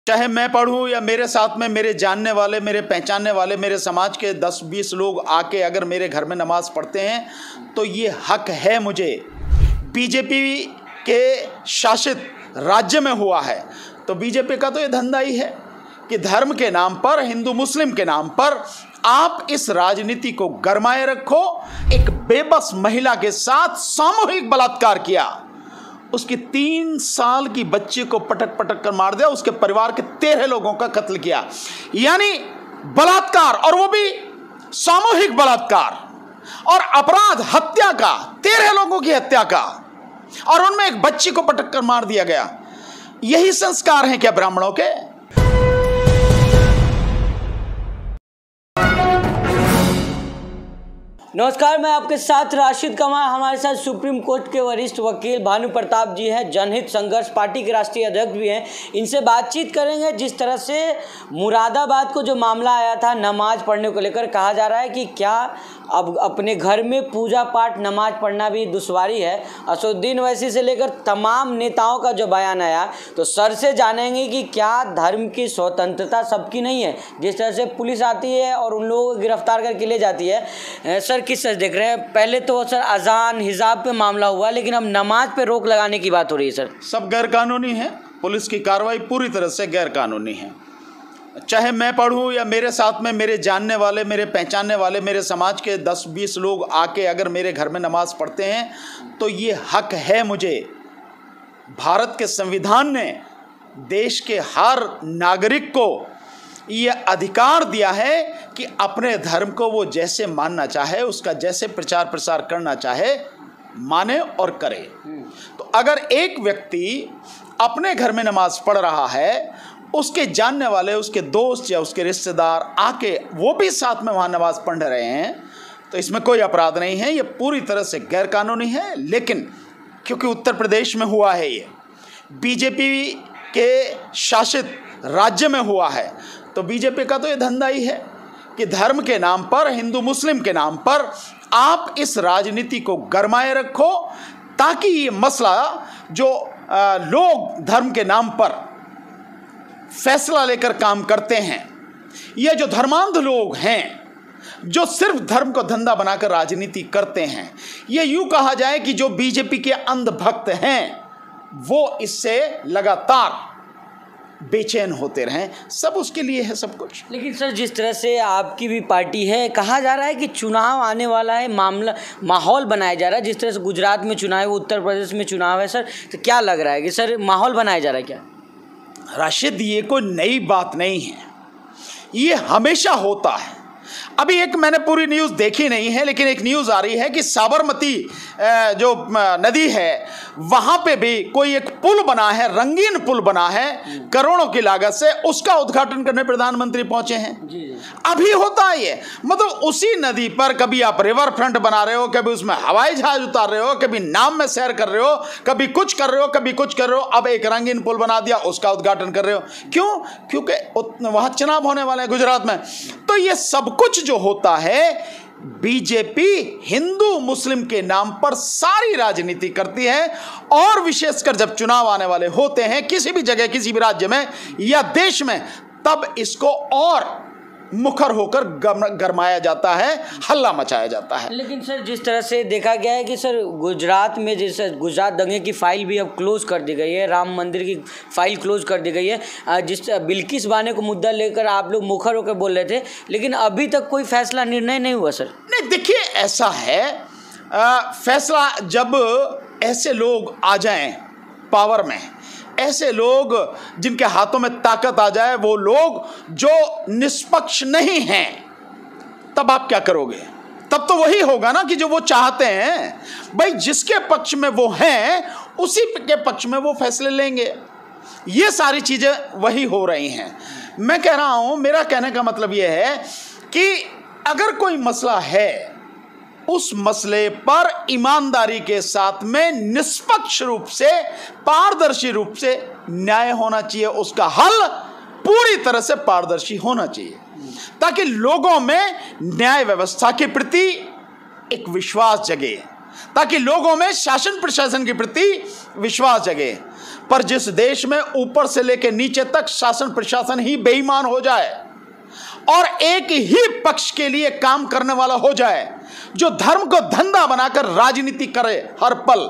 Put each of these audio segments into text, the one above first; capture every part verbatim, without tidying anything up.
चाहे मैं पढ़ूं या मेरे साथ में मेरे जानने वाले, मेरे पहचानने वाले, मेरे समाज के दस बीस लोग आके अगर मेरे घर में नमाज पढ़ते हैं तो ये हक है मुझे। बीजेपी के शासित राज्य में हुआ है तो बीजेपी का तो ये धंधा ही है कि धर्म के नाम पर, हिंदू मुस्लिम के नाम पर आप इस राजनीति को गरमाए रखो। एक बेबस महिला के साथ सामूहिक बलात्कार किया, उसकी तीन साल की बच्ची को पटक पटक कर मार दिया, उसके परिवार के तेरह लोगों का कत्ल किया, यानी बलात्कार, और वो भी सामूहिक बलात्कार और अपराध हत्या का, तेरह लोगों की हत्या का, और उनमें एक बच्ची को पटक कर मार दिया गया। यही संस्कार हैं क्या ब्राह्मणों के? नमस्कार, मैं आपके साथ राशिद कमाल। हमारे साथ सुप्रीम कोर्ट के वरिष्ठ वकील भानु प्रताप जी हैं, जनहित संघर्ष पार्टी के राष्ट्रीय अध्यक्ष भी हैं। इनसे बातचीत करेंगे। जिस तरह से मुरादाबाद को जो मामला आया था नमाज पढ़ने को लेकर, कहा जा रहा है कि क्या अब अपने घर में पूजा पाठ नमाज पढ़ना भी दुश्वारी है। असदुद्दीन ओवैसी से लेकर तमाम नेताओं का जो बयान आया, तो सर से जानेंगे कि क्या धर्म की स्वतंत्रता सबकी नहीं है। जिस तरह से पुलिस आती है और उन लोगों को गिरफ्तार करके ले जाती है, सर किस तरह देख रहे हैं? पहले तो सर अजान हिजाब पे मामला हुआ, लेकिन अब नमाज पे रोक लगाने की बात हो रही है। सर सब गैर कानूनी है, पुलिस की कार्रवाई पूरी तरह से गैर कानूनी है। चाहे मैं पढ़ूं या मेरे साथ में मेरे जानने वाले, मेरे पहचानने वाले, मेरे समाज के दस बीस लोग आके अगर मेरे घर में नमाज पढ़ते हैं तो ये हक है मुझे। भारत के संविधान ने देश के हर नागरिक को ये अधिकार दिया है कि अपने धर्म को वो जैसे मानना चाहे, उसका जैसे प्रचार प्रसार करना चाहे, माने और करे। तो अगर एक व्यक्ति अपने घर में नमाज पढ़ रहा है, उसके जानने वाले, उसके दोस्त या उसके रिश्तेदार आके वो भी साथ में वहाँ नमाज पढ़ रहे हैं, तो इसमें कोई अपराध नहीं है। ये पूरी तरह से गैर कानूनी है। लेकिन क्योंकि उत्तर प्रदेश में हुआ है, ये बीजेपी के शासित राज्य में हुआ है, तो बीजेपी का तो ये धंधा ही है कि धर्म के नाम पर, हिंदू मुस्लिम के नाम पर आप इस राजनीति को गरमाए रखो, ताकि ये मसला जो आ, लोग धर्म के नाम पर फैसला लेकर काम करते हैं, ये जो धर्मांध लोग हैं, जो सिर्फ धर्म को धंधा बनाकर राजनीति करते हैं, ये यूं कहा जाए कि जो बीजेपी के अंधभक्त हैं वो इससे लगातार बेचैन होते रहें। सब उसके लिए है सब कुछ। लेकिन सर, जिस तरह से आपकी भी पार्टी है, कहा जा रहा है कि चुनाव आने वाला है, मामला माहौल बनाया जा रहा है। जिस तरह से गुजरात में चुनाव है, उत्तर प्रदेश में चुनाव है, सर तो क्या लग रहा है कि सर माहौल बनाया जा रहा है क्या? राशिद, ये कोई नई बात नहीं है, ये हमेशा होता है। अभी एक मैंने पूरी न्यूज़ देखी नहीं है, लेकिन एक न्यूज़ आ रही है कि साबरमती जो नदी है वहाँ पे भी कोई एक पुल बना है, रंगीन पुल बना है करोड़ों की लागत से, उसका उद्घाटन करने प्रधानमंत्री पहुंचे हैं। जी जी। अभी होता है ये, मतलब उसी नदी पर कभी आप रिवर फ्रंट बना रहे हो, कभी उसमें हवाई जहाज उतार रहे हो, कभी नाव में सैर कर रहे हो, कभी कुछ कर रहे हो, कभी कुछ कर रहे हो, अब एक रंगीन पुल बना दिया, उसका उद्घाटन कर रहे हो। क्यों? क्योंकि वहाँ चुनाव होने वाले हैं गुजरात में। तो ये सब कुछ जो होता है, बीजेपी हिंदू मुस्लिम के नाम पर सारी राजनीति करती है, और विशेषकर जब चुनाव आने वाले होते हैं किसी भी जगह, किसी भी राज्य में या देश में, तब इसको और मुखर होकर गरमाया जाता है, हल्ला मचाया जाता है। लेकिन सर, जिस तरह से देखा गया है कि सर गुजरात में, जैसे गुजरात दंगे की फाइल भी अब क्लोज कर दी गई है, राम मंदिर की फाइल क्लोज कर दी गई है। जिस बिल्किस बानो को मुद्दा लेकर आप लोग मुखर होकर बोल रहे थे, लेकिन अभी तक कोई फैसला, निर्णय नहीं हुआ। सर नहीं, देखिए ऐसा है, आ, फैसला जब ऐसे लोग आ जाएं पावर में, ऐसे लोग जिनके हाथों में ताकत आ जाए, वो लोग जो निष्पक्ष नहीं हैं, तब आप क्या करोगे? तब तो वही होगा ना कि जो वो चाहते हैं, भाई जिसके पक्ष में वो हैं उसी के पक्ष में वो फैसले लेंगे। ये सारी चीजें वही हो रही हैं। मैं कह रहा हूं, मेरा कहने का मतलब ये है कि अगर कोई मसला है, उस मसले पर ईमानदारी के साथ में निष्पक्ष रूप से, पारदर्शी रूप से न्याय होना चाहिए, उसका हल पूरी तरह से पारदर्शी होना चाहिए, ताकि लोगों में न्याय व्यवस्था के प्रति एक विश्वास जगे, ताकि लोगों में शासन प्रशासन के प्रति विश्वास जगे। पर जिस देश में ऊपर से लेकर नीचे तक शासन प्रशासन ही बेईमान हो जाए और एक ही पक्ष के लिए काम करने वाला हो जाए, जो धर्म को धंधा बनाकर राजनीति करे हर पल,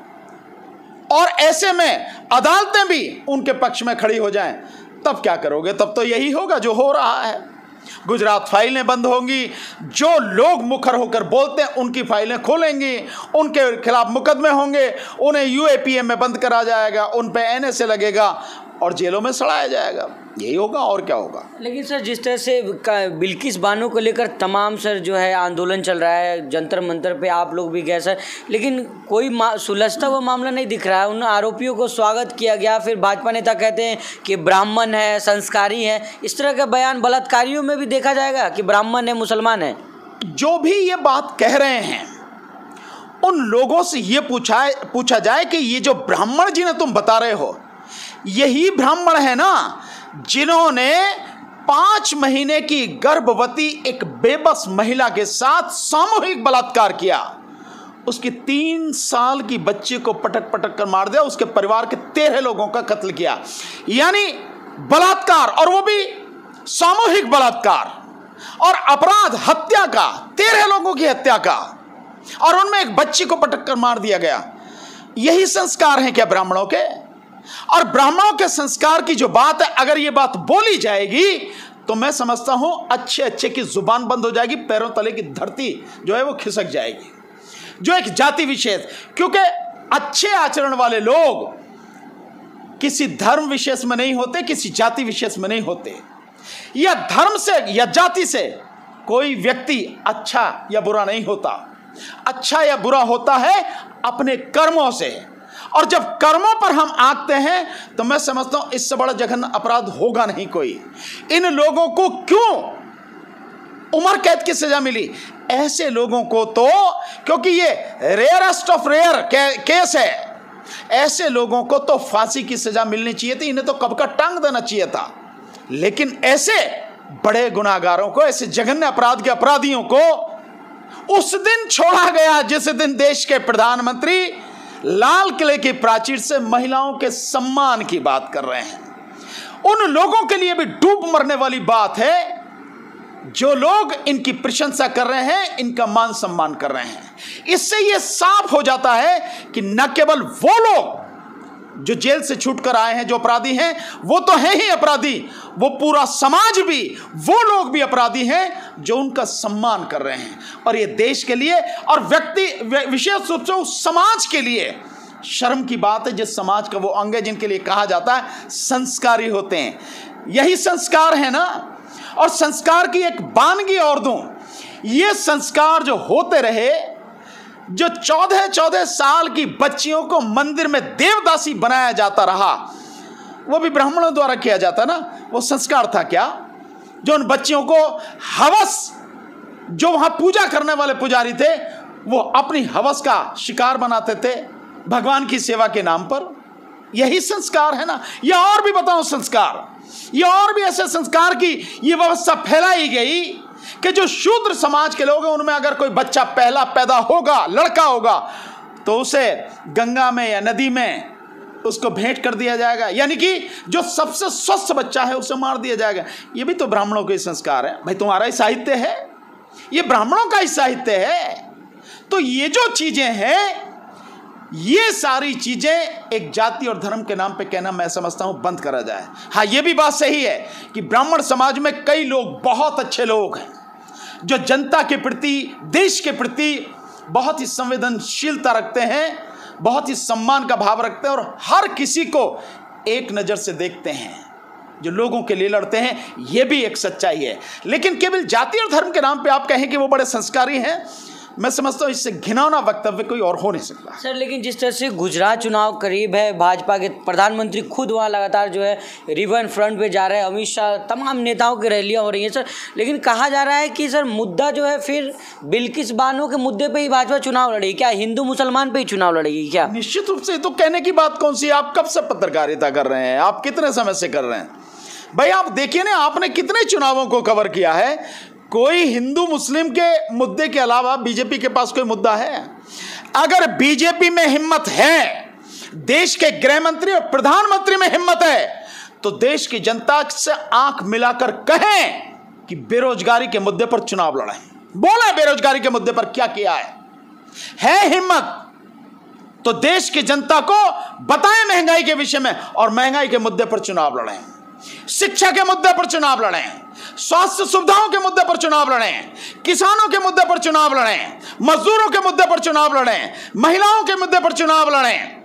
और ऐसे में अदालतें भी उनके पक्ष में खड़ी हो जाएं, तब क्या करोगे? तब तो यही होगा जो हो रहा है। गुजरात फाइलें बंद होंगी, जो लोग मुखर होकर बोलते हैं उनकी फाइलें खोलेंगी, उनके खिलाफ मुकदमे होंगे, उन्हें यूएपीए में बंद करा जाएगा, उन पे एनएसए लगेगा और जेलों में सड़ाया जाएगा। यही होगा और क्या होगा। लेकिन सर जिस तरह से बिल्किस बानो को लेकर तमाम सर जो है आंदोलन चल रहा है, जंतर मंतर पे आप लोग भी गए सर, लेकिन कोई सुलझता हुआ मामला नहीं दिख रहा है। उन आरोपियों को स्वागत किया गया, फिर भाजपा नेता कहते हैं कि ब्राह्मण है, संस्कारी है, इस तरह का बयान बलात्कारियों में भी देखा जाएगा कि ब्राह्मण है, मुसलमान है। जो भी ये बात कह रहे हैं उन लोगों से ये पूछा पूछा जाए कि ये जो ब्राह्मण जिन्हें तुम बता रहे हो, यही ब्राह्मण है ना जिन्होंने पांच महीने की गर्भवती एक बेबस महिला के साथ सामूहिक बलात्कार किया, उसकी तीन साल की बच्ची को पटक पटक कर मार दिया, उसके परिवार के तेरह लोगों का कत्ल किया। यानी बलात्कार, और वो भी सामूहिक बलात्कार और अपराध हत्या का, तेरह लोगों की हत्या का, और उनमें एक बच्ची को पटक कर मार दिया गया। यही संस्कार हैं क्या ब्राह्मणों के? और ब्राह्मणों के संस्कार की जो बात है, अगर ये बात बोली जाएगी तो मैं समझता हूं अच्छे अच्छे की जुबान बंद हो जाएगी, पैरों तले की धरती जो है वो खिसक जाएगी। जो एक जाति विशेष, क्योंकि अच्छे आचरण वाले लोग किसी धर्म विशेष में नहीं होते, किसी जाति विशेष में नहीं होते। या धर्म से या जाति से कोई व्यक्ति अच्छा या बुरा नहीं होता। अच्छा या बुरा होता है अपने कर्मों से, और जब कर्मों पर हम आंकते हैं तो मैं समझता हूं इससे बड़ा जघन्य अपराध होगा नहीं कोई। इन लोगों को क्यों उम्र कैद की सजा मिली? ऐसे लोगों को तो, क्योंकि ये रेयरेस्ट ऑफ रेयर केस है, ऐसे लोगों को तो फांसी की सजा मिलनी चाहिए थी, इन्हें तो कब का टांग देना चाहिए था। लेकिन ऐसे बड़े गुनाहगारों को, ऐसे जघन्य अपराध के अपराधियों को उस दिन छोड़ा गया जिस दिन देश के प्रधानमंत्री लाल किले की प्राचीर से महिलाओं के सम्मान की बात कर रहे हैं। उन लोगों के लिए भी डूब मरने वाली बात है जो लोग इनकी प्रशंसा कर रहे हैं, इनका मान सम्मान कर रहे हैं। इससे यह साफ हो जाता है कि न केवल वो लोग जो जेल से छूटकर आए हैं जो अपराधी हैं, वो तो हैं ही अपराधी, वो पूरा समाज भी, वो लोग भी अपराधी हैं जो उनका सम्मान कर रहे हैं। और ये देश के लिए और व्यक्ति विशेष रूप से उस समाज के लिए शर्म की बात है जिस समाज का वो अंग है जिनके लिए कहा जाता है संस्कारी होते हैं। यही संस्कार है ना। और संस्कार की एक वानगी और दूं, ये संस्कार जो होते रहे, जो चौदह चौदह साल की बच्चियों को मंदिर में देवदासी बनाया जाता रहा, वो भी ब्राह्मणों द्वारा किया जाता ना, वो संस्कार था क्या? जो उन बच्चियों को हवस, जो वहां पूजा करने वाले पुजारी थे, वो अपनी हवस का शिकार बनाते थे भगवान की सेवा के नाम पर। यही संस्कार है ना। या और भी बताओ संस्कार, ये और भी ऐसे संस्कार की ये व्यवस्था फैलाई गई कि जो शूद्र समाज के लोग हैं उनमें अगर कोई बच्चा पहला पैदा होगा, लड़का होगा, तो उसे गंगा में या नदी में उसको भेंट कर दिया जाएगा। यानी कि जो सबसे स्वस्थ बच्चा है उसे मार दिया जाएगा। ये भी तो ब्राह्मणों के संस्कार है भाई, तुम्हारा ही साहित्य है, ये ब्राह्मणों का ही साहित्य है। तो ये जो चीजें हैं, ये सारी चीजें एक जाति और धर्म के नाम पे कहना मैं समझता हूं बंद करा जाए। हाँ, ये भी बात सही है कि ब्राह्मण समाज में कई लोग बहुत अच्छे लोग हैं जो जनता के प्रति, देश के प्रति बहुत ही संवेदनशीलता रखते हैं, बहुत ही सम्मान का भाव रखते हैं और हर किसी को एक नज़र से देखते हैं, जो लोगों के लिए लड़ते हैं। ये भी एक सच्चाई है। लेकिन केवल जाति और धर्म के नाम पे आप कहें कि वो बड़े संस्कारी हैं, मैं समझता हूँ इससे घिनौना वक्तव्य कोई और हो नहीं सकता। सर, लेकिन जिस तरह से गुजरात चुनाव करीब है, भाजपा के प्रधानमंत्री खुद वहाँ लगातार जो है रिवर फ्रंट पे जा रहे हैं, अमित शाह, तमाम नेताओं की रैलियाँ हो रही हैं सर, लेकिन कहा जा रहा है कि सर मुद्दा जो है फिर बिल्किस बानो के मुद्दे पे ही भाजपा चुनाव लड़ेगी क्या? हिंदू मुसलमान पे ही चुनाव लड़ेगी क्या? निश्चित रूप से। तो कहने की बात कौन सी? आप कब से पत्रकारिता कर रहे हैं? आप कितने समय से कर रहे हैं भाई? आप देखिए ना, आपने कितने चुनावों को कवर किया है। कोई हिंदू मुस्लिम के मुद्दे के अलावा बीजेपी के पास कोई मुद्दा है? अगर बीजेपी में हिम्मत है देश के गृह मंत्री और प्रधानमंत्री में हिम्मत है तो देश की जनता से आंख मिलाकर कहें कि बेरोजगारी के मुद्दे पर चुनाव लड़ें, बोले बेरोजगारी के मुद्दे पर क्या किया है है हिम्मत तो देश की जनता को बताएं महंगाई के विषय में और महंगाई के मुद्दे पर चुनाव लड़ें, शिक्षा के मुद्दे पर चुनाव लड़ें, स्वास्थ्य सुविधाओं के मुद्दे पर चुनाव लड़ें, किसानों के मुद्दे पर चुनाव लड़ें, मजदूरों के मुद्दे पर चुनाव लड़ें, महिलाओं के मुद्दे पर चुनाव लड़ें।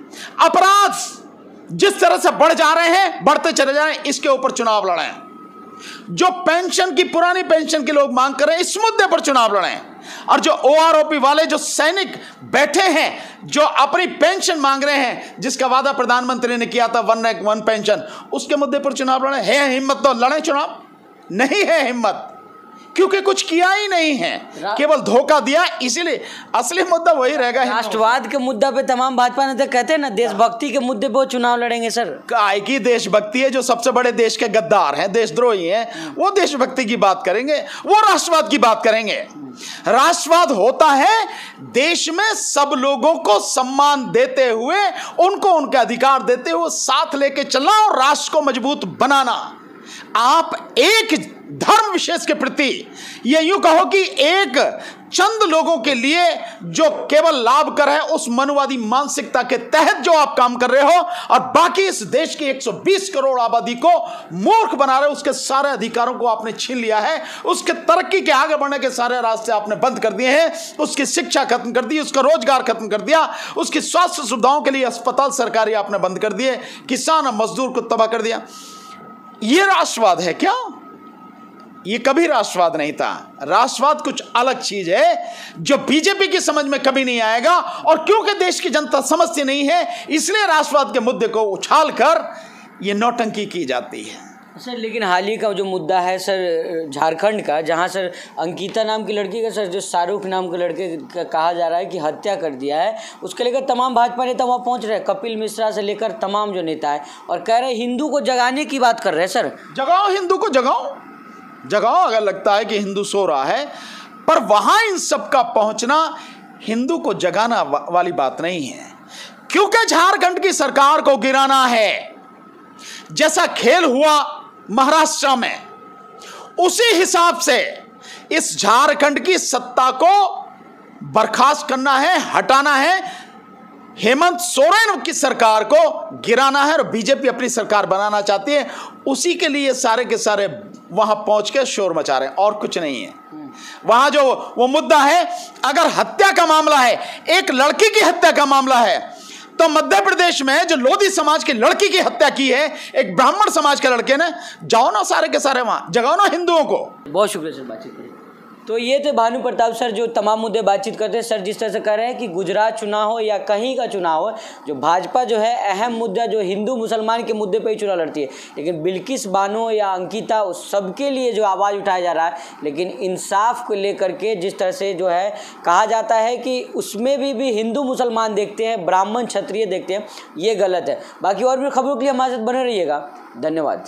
अपराध जिस तरह से बढ़ जा रहे हैं, बढ़ते चले जा रहे हैं, इसके ऊपर चुनाव लड़ें। जो पेंशन की पुरानी पेंशन के लोग मांग कर रहे हैं, इस मुद्दे पर चुनाव लड़ें। और जो ओआरओपी वाले जो सैनिक बैठे हैं, जो अपनी पेंशन मांग रहे हैं, जिसका वादा प्रधानमंत्री ने किया था वन रैंक वन पेंशन, उसके मुद्दे पर चुनाव लड़ें। है हिम्मत तो लड़ें चुनाव, नहीं है हिम्मत क्योंकि कुछ किया ही नहीं है, केवल धोखा दिया, इसीलिए असली मुद्दा वही रहेगा। राष्ट्रवाद के मुद्दा पे तमाम भाजपा नेता कहते हैं ना, देशभक्ति के मुद्दे पे चुनाव लड़ेंगे। सर काय की देशभक्ति है? जो सबसे बड़े देश के गद्दार हैं, देशद्रोही हैं, वो देशभक्ति की बात करेंगे, वो राष्ट्रवाद की बात करेंगे। राष्ट्रवाद होता है देश में सब लोगों को सम्मान देते हुए, उनको उनके अधिकार देते हुए साथ लेके चलना और राष्ट्र को मजबूत बनाना। आप एक धर्म विशेष के प्रति, ये यूं कहो कि एक चंद लोगों के लिए जो केवल लाभ कर है, उस मनुवादी मानसिकता के तहत जो आप काम कर रहे हो और बाकी इस देश की एक सौ बीस करोड़ आबादी को मूर्ख बना रहे हो, उसके सारे अधिकारों को आपने छीन लिया है, उसके तरक्की के आगे बढ़ने के सारे रास्ते आपने बंद कर दिए हैं, उसकी शिक्षा खत्म कर दी, उसका रोजगार खत्म कर दिया, उसकी स्वास्थ्य सुविधाओं के लिए अस्पताल सरकारी आपने बंद कर दिए, किसान और मजदूर को तबाह कर दिया। ये राष्ट्रवाद है क्या? ये कभी राष्ट्रवाद नहीं था। राष्ट्रवाद कुछ अलग चीज है जो बीजेपी की समझ में कभी नहीं आएगा, और क्योंकि देश की जनता समझती नहीं है, इसलिए राष्ट्रवाद के मुद्दे को उछाल कर ये नौटंकी की जाती है। सर लेकिन हाल ही का जो मुद्दा है सर झारखंड का, जहां सर अंकिता नाम की लड़की का सर जो शाहरुख नाम के लड़के का कहा जा रहा है कि हत्या कर दिया है, उसके लेकर तमाम भाजपा नेता वहां पहुंच रहे हैं, कपिल मिश्रा से लेकर तमाम जो नेता है, और कह रहे हैं हिंदू को जगाने की बात कर रहे हैं। सर जगाओ, हिंदू को जगाओ, जगाओ अगर लगता है कि हिंदू सो रहा है, पर वहां इन सब का पहुंचना हिंदू को जगाना वाली बात नहीं है, क्योंकि झारखंड की सरकार को गिराना है। जैसा खेल हुआ महाराष्ट्र में, उसी हिसाब से इस झारखंड की सत्ता को बर्खास्त करना है, हटाना है, हेमंत सोरेन की सरकार को गिराना है और बीजेपी अपनी सरकार बनाना चाहती है। उसी के लिए सारे के सारे वहां पहुंच के शोर मचा रहे हैं, और कुछ नहीं है। वहां जो वो मुद्दा है, अगर हत्या का मामला है, एक लड़की की हत्या का मामला है, तो मध्य प्रदेश में जो लोधी समाज की लड़की की हत्या की है एक ब्राह्मण समाज के लड़के ने, जाओ ना सारे के सारे वहां, जगाओ ना हिंदुओं को। बहुत शुक्रिया सर बातचीत करने। तो ये थे भानु प्रताप सर जो तमाम मुद्दे बातचीत करते हैं। सर जिस तरह से कह रहे हैं कि गुजरात चुनाव हो या कहीं का चुनाव हो, जो भाजपा जो है अहम मुद्दा जो हिंदू मुसलमान के मुद्दे पे ही चुनाव लड़ती है, लेकिन बिल्किस बानो या अंकिता उस सबके लिए जो आवाज़ उठाया जा रहा है, लेकिन इंसाफ को लेकर के जिस तरह से जो है कहा जाता है कि उसमें भी, भी हिंदू मुसलमान देखते हैं, ब्राह्मण क्षत्रिय देखते हैं, ये गलत है। बाकी और भी खबरों के लिए हमारे साथ बने रहिएगा। धन्यवाद।